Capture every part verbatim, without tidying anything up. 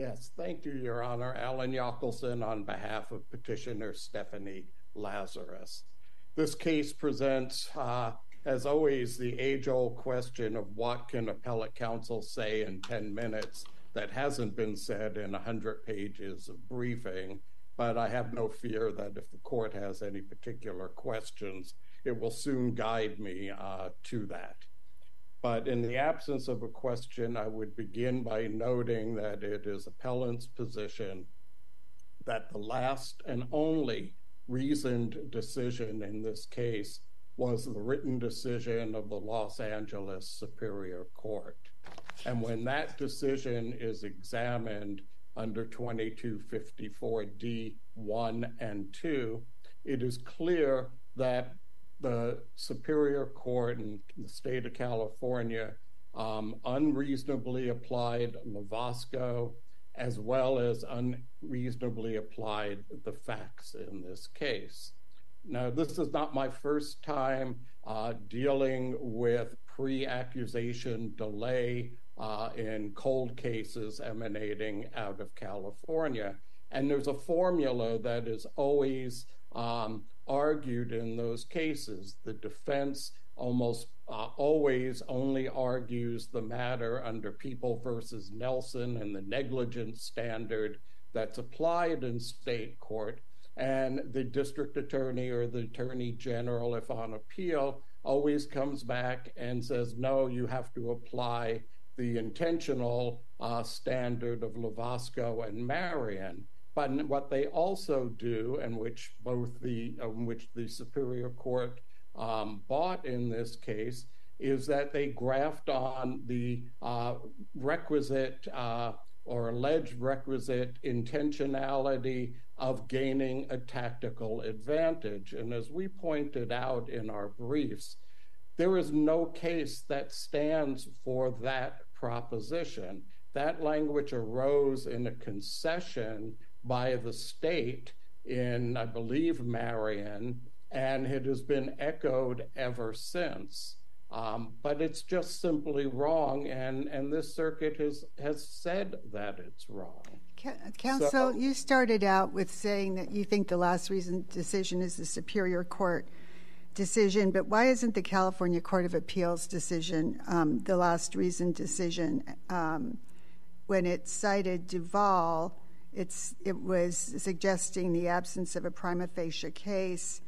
Yes, thank you, Your Honor. Alan Yockelson on behalf of Petitioner Stephanie Lazarus. This case presents, uh, as always, the age-old question of what can appellate counsel say in ten minutes that hasn't been said in one hundred pages of briefing, but I have no fear that if the court has any particular questions, it will soon guide me uh, to that. But in the absence of a question, I would begin by noting that it is appellant's position that the last and only reasoned decision in this case was the written decision of the Los Angeles Superior Court. And when that decision is examined under twenty-two fifty-four D one and two, it is clear that the Superior Court in the state of California um, unreasonably applied Lovasco, as well as unreasonably applied the facts in this case. Now, this is not my first time uh, dealing with pre-accusation delay uh, in cold cases emanating out of California. And there's a formula that is always um, argued in those cases. The defense almost uh, always only argues the matter under People versus Nelson and the negligence standard that's applied in state court. And the district attorney or the attorney general, if on appeal, always comes back and says, no, you have to apply the intentional uh, standard of Lovasco and Marion. But what they also do, and which both the um, which the Superior Court um, bought in this case, is that they graft on the uh, requisite uh, or alleged requisite intentionality of gaining a tactical advantage. And as we pointed out in our briefs, there is no case that stands for that proposition. That language arose in a concession by the state in, I believe, Marion, and it has been echoed ever since. Um, but it's just simply wrong, and, and this circuit has, has said that it's wrong. Counsel, so, you started out with saying that you think the last reasoned decision is the Superior Court decision, but why isn't the California Court of Appeals decision um, the last reasoned decision? Um, when it cited Duval, It's, it was suggesting the absence of a prima facie case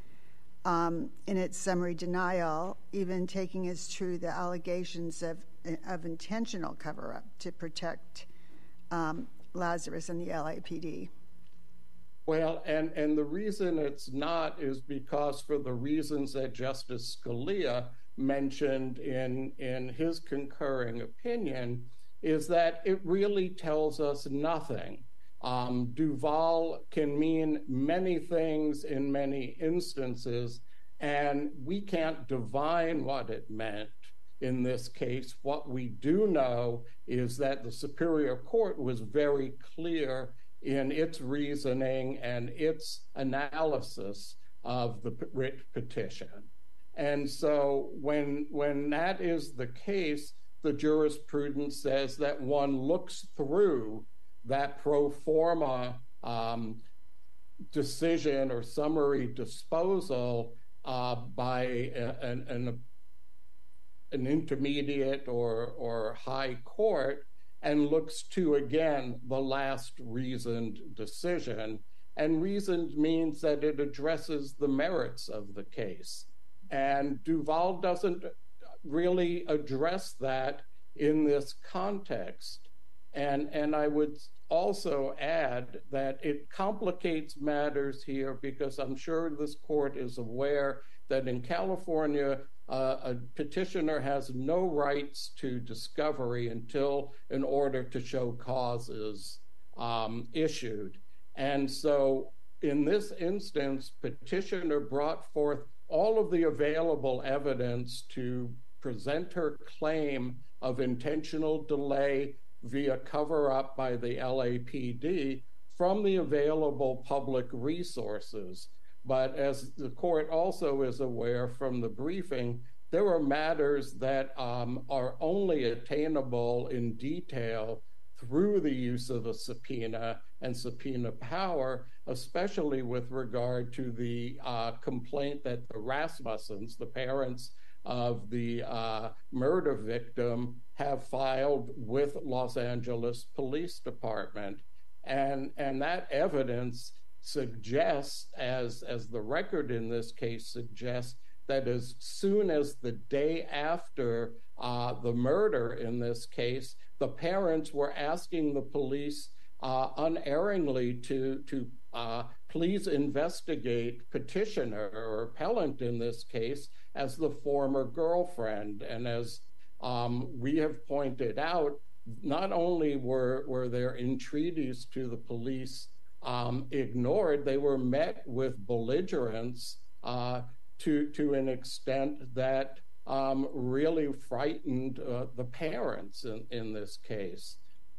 um, in its summary denial, even taking as true the allegations of, of intentional cover-up to protect um, Lazarus and the L A P D. Well, and, and the reason it's not is because for the reasons that Justice Scalia mentioned in, in his concurring opinion, is that it really tells us nothing. Um, Duval can mean many things in many instances, and we can't divine what it meant in this case. What we do know is that the Superior Court was very clear in its reasoning and its analysis of the writ petition. And so when, when that is the case, the jurisprudence says that one looks through that pro forma um, decision or summary disposal uh, by a, an, an, an intermediate or, or high court and looks to, again, the last reasoned decision. And reasoned means that it addresses the merits of the case. And Duval doesn't really address that in this context. And, and I would also add that it complicates matters here because I'm sure this court is aware that in California, uh, a petitioner has no rights to discovery until an order to show cause is um, issued. And so in this instance, petitioner brought forth all of the available evidence to present her claim of intentional delay via cover-up by the L A P D from the available public resources. But as the court also is aware from the briefing, there are matters that um, are only attainable in detail through the use of a subpoena and subpoena power, especially with regard to the uh, complaint that the Rasmussens, the parents of the uh, murder victim, have filed with Los Angeles Police Department. And, and that evidence suggests, as, as the record in this case suggests, that as soon as the day after uh, the murder in this case, the parents were asking the police uh, unerringly to, to uh, please investigate petitioner or appellant in this case as the former girlfriend. And as um, we have pointed out, not only were, were their entreaties to the police um, ignored, they were met with belligerence uh, to, to an extent that um, really frightened uh, the parents in, in this case.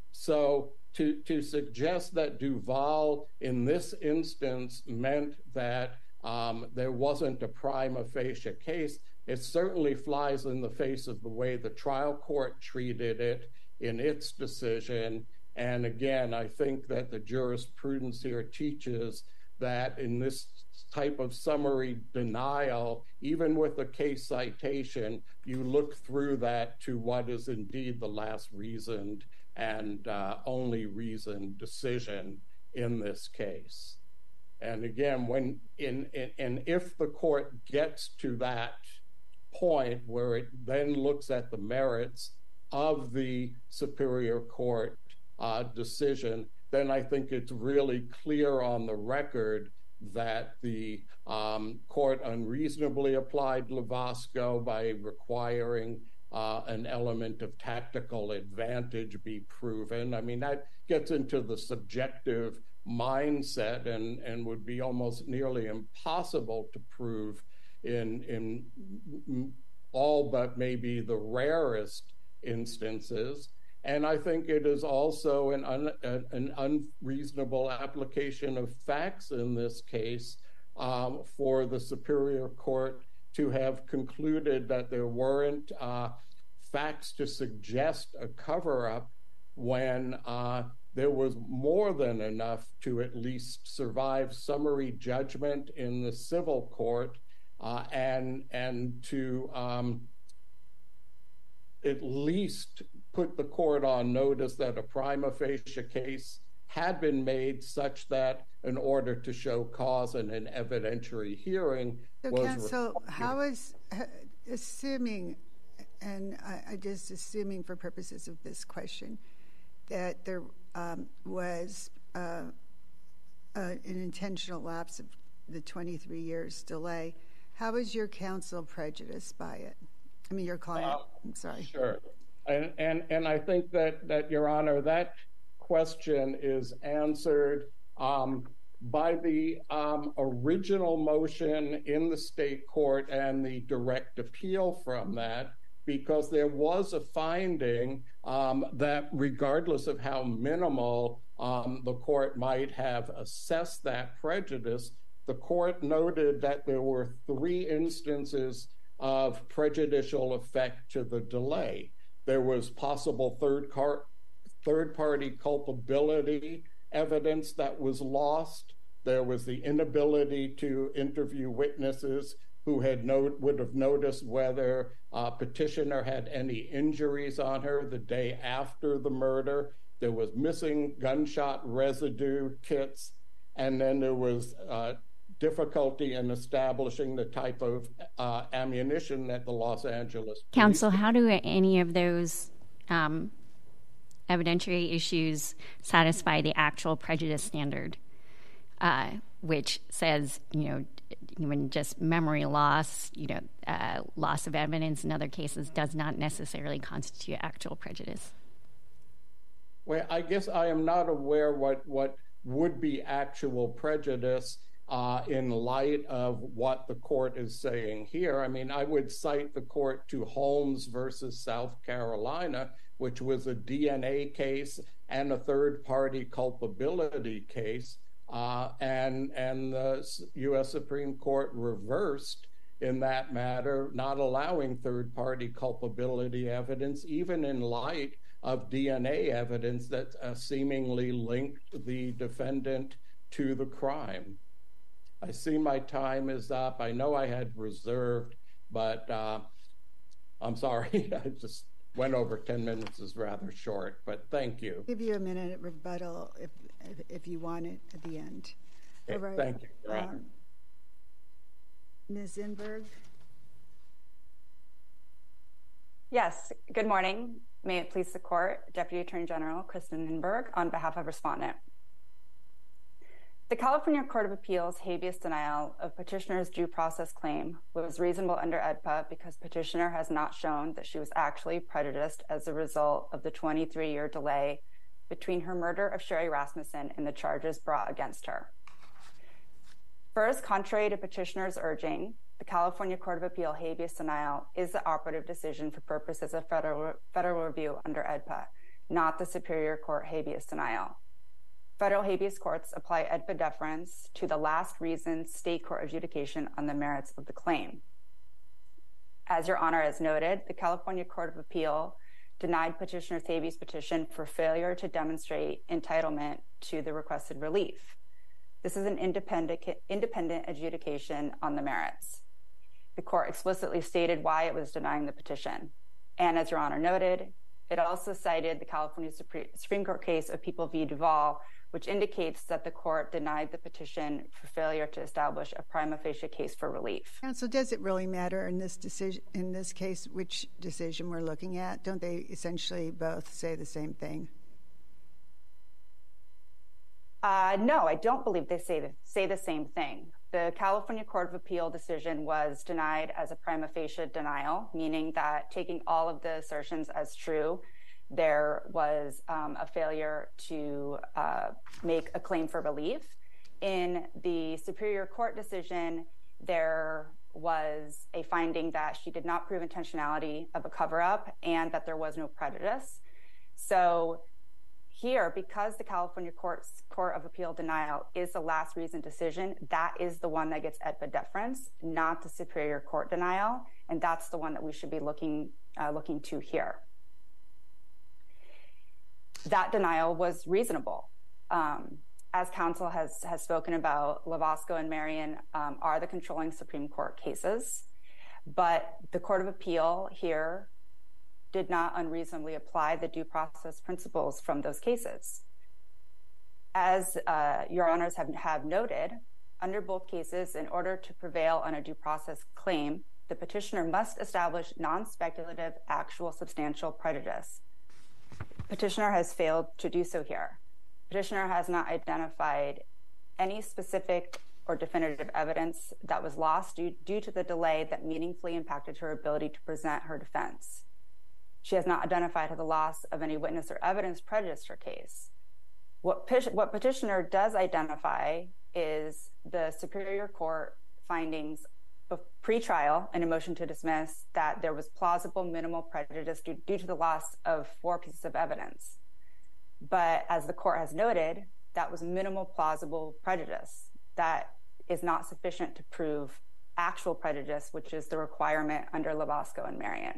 So to, to suggest that Duval in this instance meant that um, there wasn't a prima facie case, it certainly flies in the face of the way the trial court treated it in its decision. And again, I think that the jurisprudence here teaches that in this type of summary denial, even with a case citation, you look through that to what is indeed the last reasoned and uh, only reasoned decision in this case. And again, when in, in and if the court gets to that point where it then looks at the merits of the Superior Court uh, decision, then I think it's really clear on the record that the um, court unreasonably applied Lovasco by requiring uh, an element of tactical advantage be proven. I mean, that gets into the subjective mindset and, and would be almost nearly impossible to prove in, in all but maybe the rarest instances. And I think it is also an, un, an unreasonable application of facts in this case um, for the Superior Court to have concluded that there weren't uh, facts to suggest a cover-up when uh, there was more than enough to at least survive summary judgment in the civil court uh, and, and to um, at least put the court on notice that a prima facie case had been made such that in order to show cause in an evidentiary hearing so was counsel, required. How is, assuming, and I, I just assuming for purposes of this question, that there um, was uh, uh, an intentional lapse of the twenty-three years delay, how is your counsel prejudiced by it? I mean, your client, uh, I'm sorry. Sure. And, and and I think that, that, Your Honor, that question is answered um, by the um, original motion in the state court and the direct appeal from that, because there was a finding um, that regardless of how minimal um, the court might have assessed that prejudice, the court noted that there were three instances of prejudicial effect to the delay. There was possible third car, third-party culpability evidence that was lost. There was the inability to interview witnesses who had no, would have noticed whether uh, petitioner had any injuries on her the day after the murder. There was missing gunshot residue kits, and then there was uh, difficulty in establishing the type of uh, ammunition that the Los Angeles Counsel, police... how do any of those um, evidentiary issues satisfy the actual prejudice standard, uh, which says, you know, even just memory loss, you know, uh, loss of evidence in other cases does not necessarily constitute actual prejudice? Well, I guess I am not aware what, what would be actual prejudice Uh, in light of what the court is saying here. I mean, I would cite the court to Holmes versus South Carolina, which was a D N A case and a third-party culpability case, uh, and, and the U S Supreme Court reversed in that matter, not allowing third-party culpability evidence, even in light of D N A evidence that uh, seemingly linked the defendant to the crime. I see my time is up. I know I had reserved, but uh, I'm sorry. I just went over ten minutes is rather short, but thank you. I'll give you a minute at rebuttal if, if, if you want it at the end. Okay, All right. Thank you, Your Honor. Um, Miz Inberg? Yes, good morning. May it please the court, Deputy Attorney General Kristen Inberg on behalf of respondent. The California Court of Appeals habeas denial of petitioner's due process claim was reasonable under E D P A because petitioner has not shown that she was actually prejudiced as a result of the twenty-three year delay between her murder of Sherry Rasmussen and the charges brought against her. First, contrary to petitioner's urging, the California Court of Appeal habeas denial is the operative decision for purposes of federal, federal review under E D P A, not the Superior Court habeas denial. Federal habeas courts apply E D P A deference to the last reasoned state court adjudication on the merits of the claim. As Your Honor has noted, the California Court of Appeal denied petitioner's habeas petition for failure to demonstrate entitlement to the requested relief. This is an independent, independent adjudication on the merits. The court explicitly stated why it was denying the petition. And as Your Honor noted, it also cited the California Supreme Court case of People v. Duval, which indicates that the court denied the petition for failure to establish a prima facie case for relief. Counsel, does it really matter in this decision, in this case, which decision we're looking at? Don't they essentially both say the same thing? Uh, no, I don't believe they say the, say the same thing. The California Court of Appeal decision was denied as a prima facie denial, meaning that taking all of the assertions as true, there was um, a failure to uh, make a claim for relief. In the Superior Court decision, there was a finding that she did not prove intentionality of a cover-up and that there was no prejudice. So here, because the California Court's Court of Appeal denial is the last reasoned decision, that is the one that gets E D P A deference, not the Superior Court denial, and that's the one that we should be looking uh, looking to here. That denial was reasonable. Um, as counsel has, has spoken about, Lovasco and Marion um, are the controlling Supreme Court cases, but the Court of Appeal here did not unreasonably apply the due process principles from those cases. As uh, Your Honors have, have noted, under both cases, in order to prevail on a due process claim, the petitioner must establish non-speculative, actual substantial prejudice. Petitioner has failed to do so here. Petitioner has not identified any specific or definitive evidence that was lost due, due to the delay that meaningfully impacted her ability to present her defense. She has not identified how the loss of any witness or evidence prejudiced her case. What, what petitioner does identify is the Superior Court findings pre-trial in a motion to dismiss that there was plausible minimal prejudice due, due to the loss of four pieces of evidence. But as the court has noted, that was minimal plausible prejudice. That is not sufficient to prove actual prejudice, which is the requirement under Lovasco and Marion.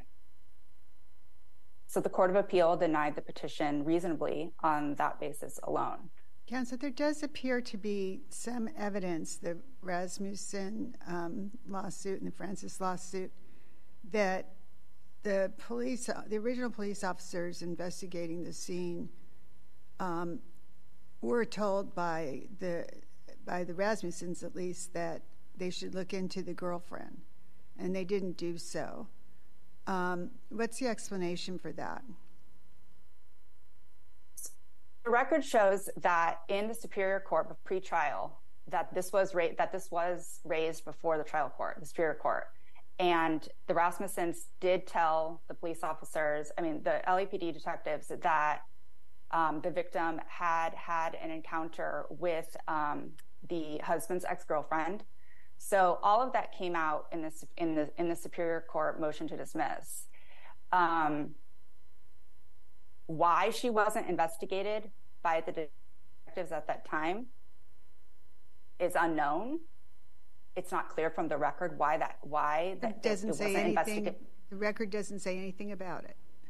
So the Court of Appeal denied the petition reasonably on that basis alone. Counsel, there does appear to be some evidence, the Rasmussen um, lawsuit and the Francis lawsuit, that the police, the original police officers investigating the scene um, were told by the by the Rasmussens, at least, that they should look into the girlfriend, and they didn't do so. Um, what's the explanation for that? The record shows that in the Superior Court of pre-trial, that this was ra- that this was raised before the trial court, the Superior Court, and the Rasmussens did tell the police officers, I mean the L A P D detectives, that um, the victim had had an encounter with um, the husband's ex-girlfriend. So all of that came out in the in the in the Superior Court motion to dismiss. Um, Why she wasn't investigated by the detectives at that time is unknown. It's not clear from the record why that why that it doesn't it say wasn't anything. investigated. The record doesn't say anything about it.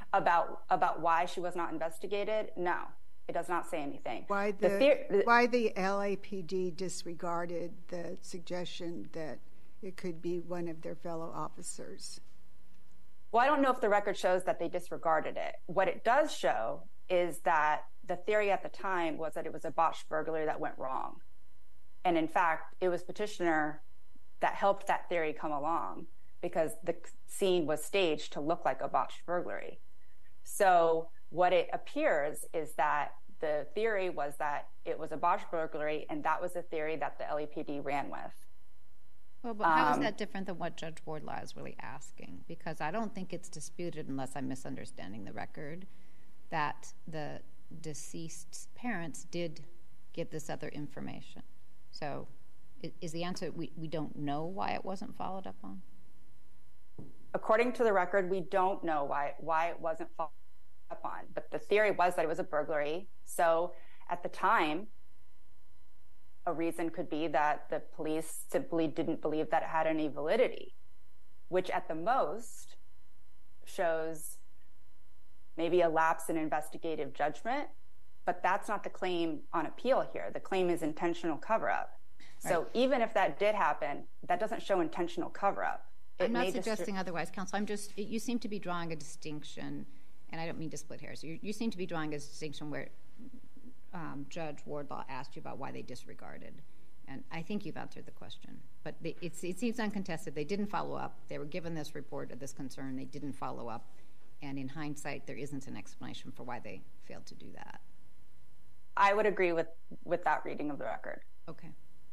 About about why she was not investigated? No, it does not say anything. Why the, the why the L A P D disregarded the suggestion that it could be one of their fellow officers? Well, I don't know if the record shows that they disregarded it. What it does show is that the theory at the time was that it was a botched burglary that went wrong. And in fact, it was petitioner that helped that theory come along because the scene was staged to look like a botched burglary. So what it appears is that the theory was that it was a botched burglary, and that was the theory that the L A P D ran with. Well, but how um, is that different than what Judge Wardlaw is really asking? Because I don't think it's disputed, unless I'm misunderstanding the record, that the deceased's parents did give this other information. So is the answer we, we don't know why it wasn't followed up on? According to the record, we don't know why why it wasn't followed up on. But the theory was that it was a burglary. So at the time, a reason could be that the police simply didn't believe that it had any validity, which at the most shows maybe a lapse in investigative judgment. But that's not the claim on appeal here. The claim is intentional cover-up. So right. Even if that did happen, that doesn't show intentional cover-up. It I'm not suggesting distri- otherwise, counsel. I'm just, it, you seem to be drawing a distinction, and I don't mean to split hairs. You, you seem to be drawing a distinction where um, Judge Wardlaw asked you about why they disregarded. And I think you've answered the question. But they, it's, it seems uncontested. They didn't follow up. They were given this report of this concern. They didn't follow up. And in hindsight, there isn't an explanation for why they failed to do that. I would agree with, with that reading of the record. Okay.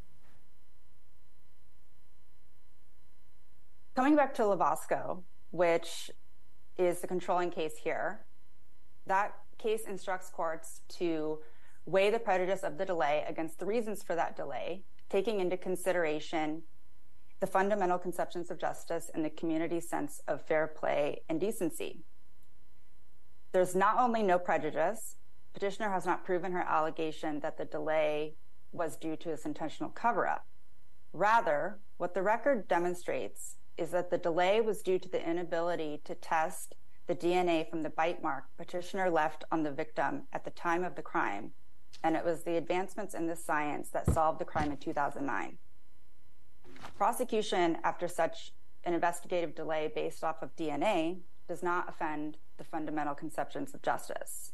Coming back to Lovasco, which is the controlling case here, that case instructs courts to weigh the prejudice of the delay against the reasons for that delay, taking into consideration the fundamental conceptions of justice and the community's sense of fair play and decency. There's not only no prejudice, petitioner has not proven her allegation that the delay was due to this intentional cover-up. Rather, what the record demonstrates is that the delay was due to the inability to test the D N A from the bite mark petitioner left on the victim at the time of the crime, and it was the advancements in this science that solved the crime in two thousand nine. Prosecution after such an investigative delay based off of D N A does not offend the fundamental conceptions of justice.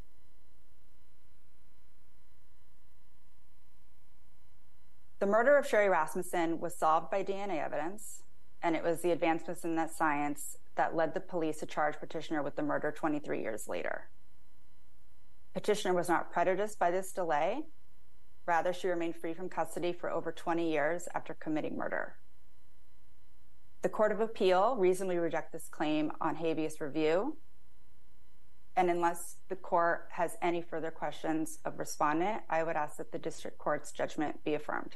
The murder of Sherry Rasmussen was solved by D N A evidence, and it was the advancements in that science that led the police to charge petitioner with the murder twenty-three years later. Petitioner was not prejudiced by this delay. Rather, she remained free from custody for over twenty years after committing murder. The Court of Appeal reasonably rejected this claim on habeas review. And unless the court has any further questions of respondent, I would ask that the district court's judgment be affirmed.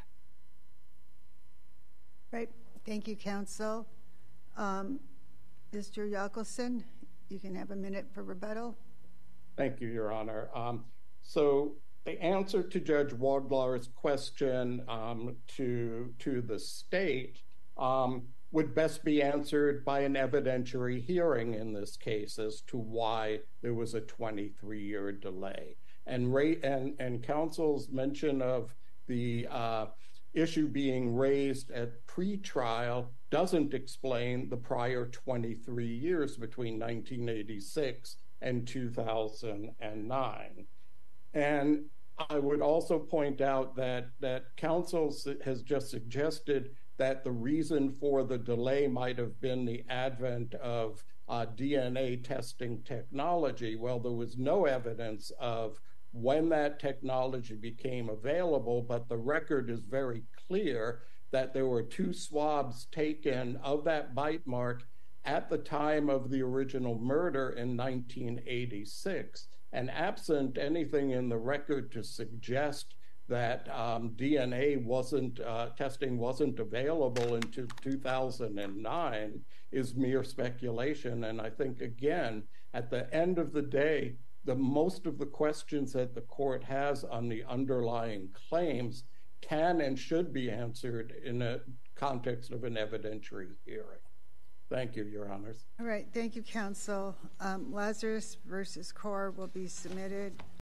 Right. Thank you, counsel. Um, Mister Yockelson, you can have a minute for rebuttal. Thank you, Your Honor. Um, so the answer to Judge Wardlaw's question um, to, to the state um, would best be answered by an evidentiary hearing in this case as to why there was a twenty-three-year delay. And, and, and counsel's mention of the uh, issue being raised at pretrial doesn't explain the prior twenty-three years between nineteen eighty-six and two thousand nine. And I would also point out that, that counsel has just suggested that the reason for the delay might have been the advent of uh, D N A testing technology. Well, there was no evidence of when that technology became available, but the record is very clear that there were two swabs taken of that bite mark at the time of the original murder in nineteen eighty-six. And absent anything in the record to suggest that um, D N A wasn't, uh, testing wasn't available until two thousand nine is mere speculation. And I think, again, at the end of the day, the most of the questions that the court has on the underlying claims can and should be answered in a context of an evidentiary hearing. Thank you, Your Honors. All right. Thank you, counsel. Um, Lazarus versus Core will be submitted.